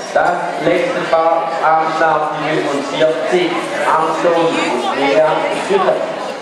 Das letzte Paar am Start 45, Anton und Lea Schütter.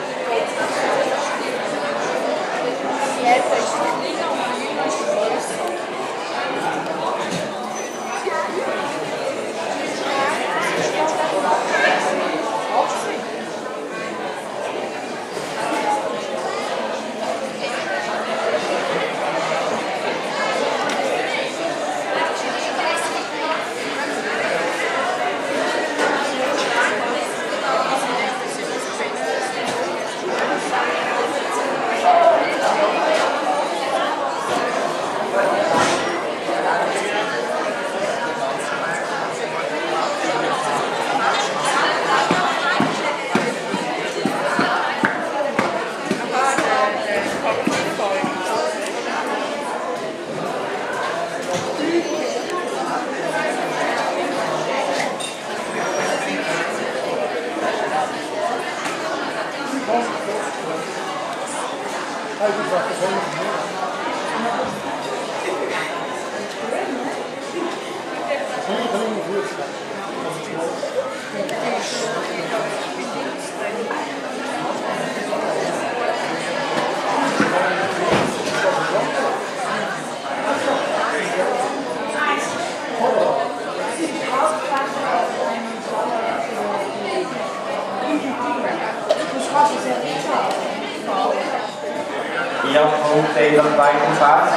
Hier Punkte in der zweiten Phase,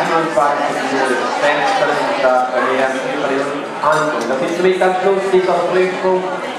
27 Minuten 16 und da verlieren wir Anton. Das ist somit am Schluss dieser Prüfung.